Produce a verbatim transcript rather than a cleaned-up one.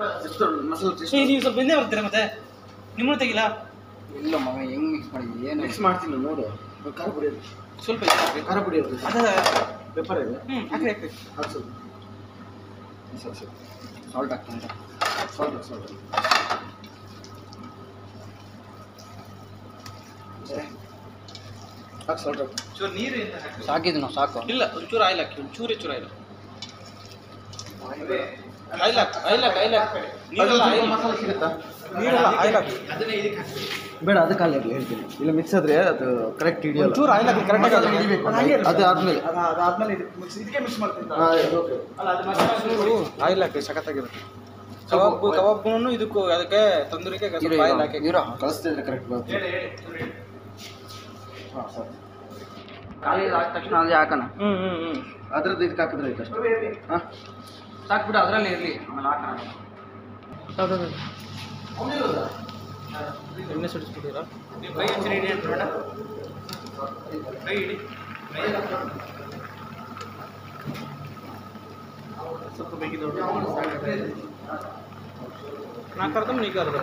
ಮಸಾಲೆ ನೀವು ಸ್ವಲ್ಪ ಬೆಂದೇ ಬರ್ತೀರಾ ಮತ್ತೆ ನಿಮ್ಮನ್ನು ತೆಗಿಲ್ಲ ಇಲ್ಲ ಮಗ ಹೆಂಗ್ ಮಿಕ್ಸ್ ಮಾಡಿದ್ವಿ ಏನು ಮಿಕ್ಸ್ ಮಾಡ್ತೀನಿ ನೋಡು ಖಾರ ಪುಡಿ ಸ್ವಲ್ಪ ಖಾರ ಪುಡಿ ಇರುತ್ತೆ ಅದ ಪೆಪ್ಪರ್ ಇದೆ ಹ್ಞೂ ಹಾಕಿ ಹಾಕಿ ಹಾಕಿ ಸ್ವಲ್ಪ ಸ್ವಲ್ಪ ಸ್ವಲ್ಪ ಸಾಲ್ಟ್ ಹಾಕ್ತಾನೆ ಸಾಲ್ಟ್ ಸಾಲ್ಟ್ ಹಾಕಿ ಸಾಲ್ಟ್ ಹಾಕಿ ಚೂರು ನೀರು ಅಂತ ಹಾಕಿ ಸಾಕಿದ್ನು ಸಾಕು ಇಲ್ಲ ಒಂಚೂರು ಆಯಿಲ್ ಹಾಕಿ ಒಂಚೂರು ಚೂರು ಆಯಿಲ್ ಆಯಿಲ್ ಹಾಕಿ ಆಯಿಲ್ ಹಾಕಿ ಆಯಿಲ್ ಹಾಕಿ ನೀರೆಲ್ಲ ಆಯಿಲ್ ಮಸಾಲೆ ಸಿಗುತ್ತಾ ನೀರೆಲ್ಲ ಆಯಿಲ್ ಹಾಕಿ ಅದನ್ನೇ ಇದಕ್ಕೆ ಹಾಕಿ ಬೇಡ ಅದಕ್ಕೆ ಅಲ್ಲಿ ಇರಲಿ ಹೇಳ್ತೀನಿ ಇಲ್ಲ ಮಿಕ್ಸ್ ಆದರೆ ಅದು ಕರೆಕ್ಟ್ ಹಿಡಿಯಲ್ಲ ಒಂಚೂರು ಆಯಿಲ್ ಹಾಕಿ ಕರೆಕ್ಟಾಗಿ ಹಿಡಿಬೇಕು ಅದು ಆದಮೇಲೆ ಅದಾದ್ಮೇಲೆ ಇದಕ್ಕೆ ಮಿಕ್ಸ್ ಮಾಡ್ತೀನಿ ಹಾಂ ಓಕೆ ಅಲ್ಲ ಅದು ಮತ್ತೆ ಆಯಿಲ್ ಹಾಕಿ ಸಖತ್ತಾಗಿರುತ್ತೆ ಕಬಾಬ್ ಕಬಾಬ್ಗೂ ಇದಕ್ಕೂ ಅದಕ್ಕೆ ತಂದೂರಿಗೆ ಸ್ವಲ್ಪ ಆಯಿಲ್ ಹಾಕಿ ನೀರು ಕಳಿಸ್ತಿದ್ರೆ ಕರೆಕ್ಟ್ ಬರುತ್ತೆ ಹೇಳಿ ಹೇಳಿ ಹಾಂ ಸರ್ ಖಾಲಿ ಆದ ತಕ್ಷಣ ಅದೇ ಹಾಕೋಣ ಹ್ಞೂ ಹ್ಞೂ ಹ್ಞೂ ಅದ್ರದ್ದು ಇದಕ್ಕೆ ಹಾಕಿದ್ರೆ ಆಯ್ತು ಅಷ್ಟೇ ಹಾಂ ಸಾಕ್ಬಿಟ್ಟು ಅದರಲ್ಲಿ ಇರಲಿ ಆಮೇಲೆ ಹಾಕೋಣ ಎಣ್ಣೆ ಸುಡಿಸ್ಬಿಟ್ಟಿರಾ ನೀವು ಕೈ ಹಚ್ಚಿ ಹಿಡಿ ಅಂತ ಬೇಡ ಕೈ ಹಿಡಿ ಸ್ವಲ್ಪ ಬೇಕಿದೆ ನಾಲ್ಕು ಅರ್ಧ ನೀರು ಅರ್ಧ